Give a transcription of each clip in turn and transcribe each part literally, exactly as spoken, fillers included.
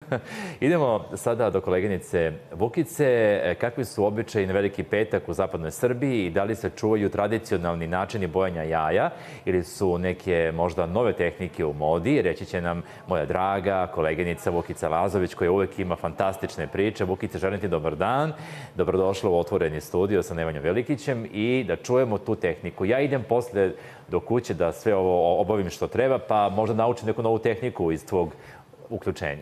Idemo sada do koleginice Vukice. Kakvi su običaji na Veliki petak u zapadnoj Srbiji i da li se čuvaju tradicionalni načini bojanja jaja ili su neke možda nove tehnike u modi? Reći će nam moja draga koleginica Vukica Lazović koja uvek ima fantastične priče. Vukice, želim ti dobar dan. Dobrodošla u otvoreni studio sa Nemanjom Velikićem i da čujemo tu tehniku. Ja idem posle do kuće da sve ovo obavim što treba, pa možda naučim neku novu tehniku iz tvog uključenja.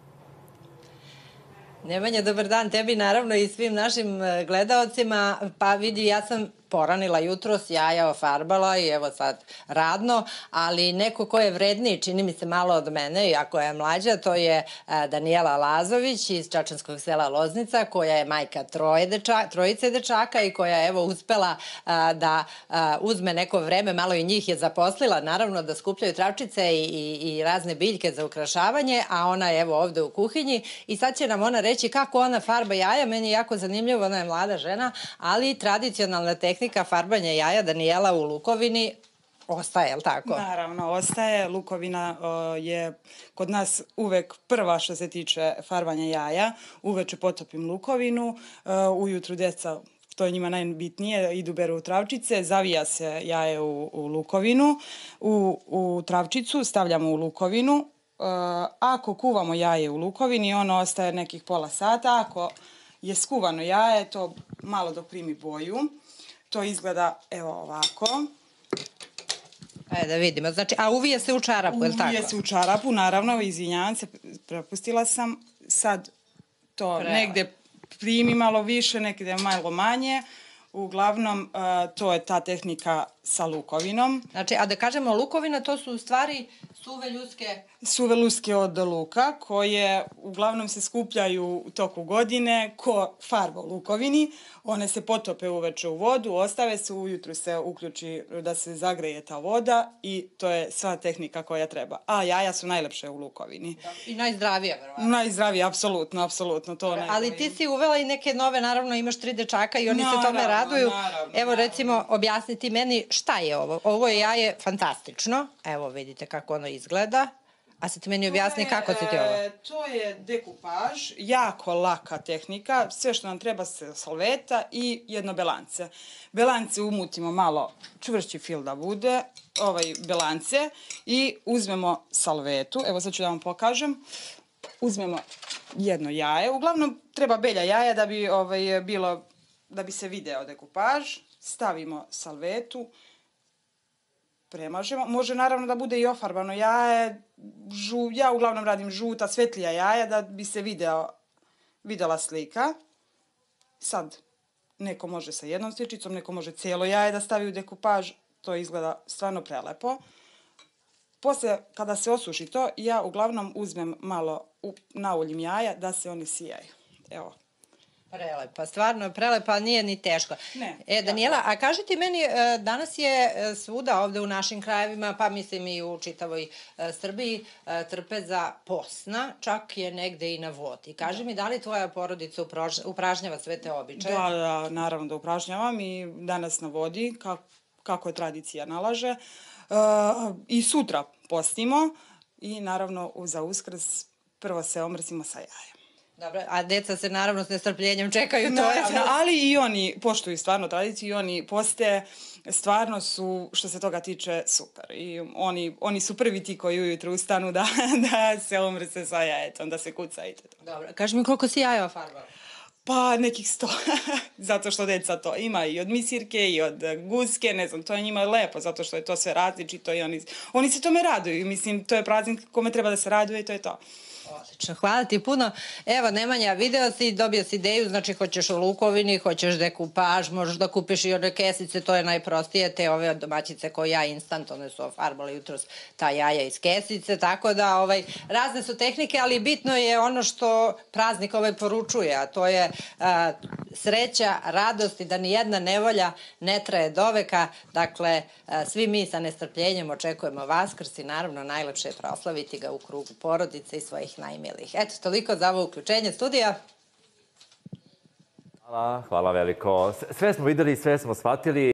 Nemanja, dobar dan tebi naravno i svim našim gledaocima. Pa vidi, ja sam poranila jutros, jaja ofarbala i evo sad radno, ali neko ko je vredniji, čini mi se malo od mene, iako je mlađa, to je Danijela Lazović iz čačanskog sela Loznica, koja je majka troje dečaka, trojice dečaka i koja je evo uspela da uzme neko vreme, malo i njih je zaposlila, naravno da skupljaju travčice i, i, i razne biljke za ukrašavanje, a ona je evo ovde u kuhinji i sad će nam ona reći kako ona farba jaja. Meni je jako zanimljivo, ona je mlada žena, ali tradicionalna tehnika Tehnika farbanja jaja Danijela u lukovini ostaje, je li tako? Naravno, ostaje. Lukovina je kod nas uvek prva što se tiče farbanja jaja. Uveče potopim lukovinu, ujutru deca, to je njima najbitnije, idu beru travčice, zavija se jaje u, u lukovinu, u, u travčicu stavljamo u lukovinu. Ako kuvamo jaje u lukovini, ono ostaje nekih pola sata. Ako je skuvano jaje, to malo dok primi boju. To izgleda, evo, ovako. Ajde da vidimo. Znači, a uvije se u čarapu, je li tako? Uvije se u čarapu, naravno, izvinjavam se, propustila sam. Sad to negde primi malo više, negde malo manje. Uglavnom, to je ta tehnika sa lukovinom. Znači, a da kažemo lukovina, to su u stvari suve ljuske... Suve ljuske od luka, koje uglavnom se skupljaju u toku godine ko farba u lukovini. One se potope uveče u vodu, ostave se, ujutru se uključi da se zagreje ta voda i to je sva tehnika koja treba. A jaja su najlepše u lukovini. I najzdravija, verovatno. Najzdravije, apsolutno, apsolutno. To ali ti si uvela i neke nove, naravno imaš tri dečaka i oni se tome raduju. Evo recimo, objasniti meni šta je ovo. Ovo je jaje fantastično. Evo vidite kako ono izgleda. A sad ti meni objasni kako ti ti ovo? To je dekupaž, jako laka tehnika. Sve što nam treba se salveta i jedno belance. Belance umutimo malo, čvršći fil da bude, ovaj belance, i uzmemo salvetu. Evo sad ću da vam pokažem. Uzmemo jedno jaje. Uglavnom treba belja jaja da bi ovaj, bilo, da bi se video dekupaž. Stavimo salvetu. Premažemo. Može naravno da bude i ofarbano jaje. Žu, ja uglavnom radim žuta, svetlija jaja da bi se video, videla slika. Sad, neko može sa jednom sličicom, neko može cijelo jaje da stavi u dekupaž. To izgleda stvarno prelepo. Posle, kada se osuši to, ja uglavnom uzmem malo, nauljim jaja da se oni sijaju. Evo. Prelepa, stvarno prelepa, nije ni teško. Ne. E, Danijela, a kaži ti meni, danas je svuda ovde u našim krajevima, pa mislim i u čitavoj Srbiji, trpeza posna, čak je negde i na vodi. Kaži mi, da li tvoja porodica upražnjava sve te običaje? Da, da, naravno da upražnjavam i danas na vodi, kako je tradicija nalaže. I sutra postimo i naravno za Uskrs prvo se omrsimo sa jajem. Dobro, a deca se naravno s nestrpljenjem čekaju to. Naravno, ali i oni poštuju stvarno tradiciju i oni poste, stvarno su, što se toga tiče, super. I oni, oni su prvi ti koji ujutru ustanu da, da se omrse sa jajetom, da se kuca i to. Dobro, kaži mi koliko si jaja ofarbala? Pa nekih sto, zato što deca to ima i od misirke i od guske, ne znam, to je njima lepo, zato što je to sve različito i oni, oni se tome raduju. Mislim, to je praznik kome treba da se raduje i to je to. Odlično, hvala ti puno. Evo, Nemanja, video si, dobio si ideju, znači hoćeš u lukovini, hoćeš dekupaž, možeš da kupiš i one kesice, to je najprostije, te ove domaćice koje ja instant, one su ofarbale jutros ta jaja iz kesice, tako da ovaj, razne su tehnike, ali bitno je ono što praznik ovaj poručuje, a to je a, sreća, radost i da ni jedna nevolja ne traje doveka. Dakle, a, svi mi sa nestrpljenjem očekujemo Vaskrs i naravno najlepše je proslaviti ga u krugu porodice i svojih najmilijih. Eto, toliko za ovo uključenje studija. Hvala, hvala veliko. Sve smo videli, sve smo shvatili.